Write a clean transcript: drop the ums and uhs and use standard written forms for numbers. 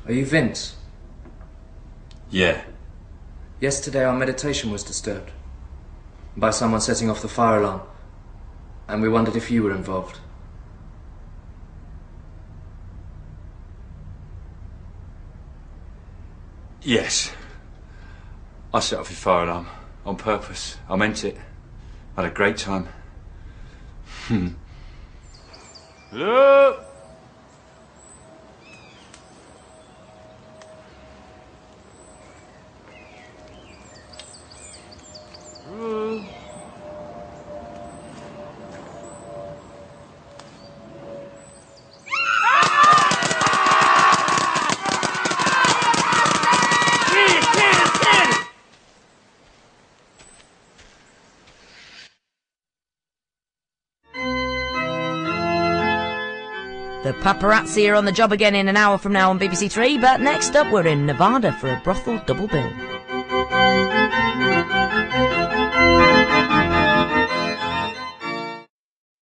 Are you Vince? Yeah. Yesterday our meditation was disturbed by someone setting off the fire alarm, and we wondered if you were involved. Yes. I set off your fire alarm on purpose. I meant it. I had a great time. Hello? The paparazzi are on the job again in an hour from now on BBC Three, but next up we're in Nevada for a brothel double bill.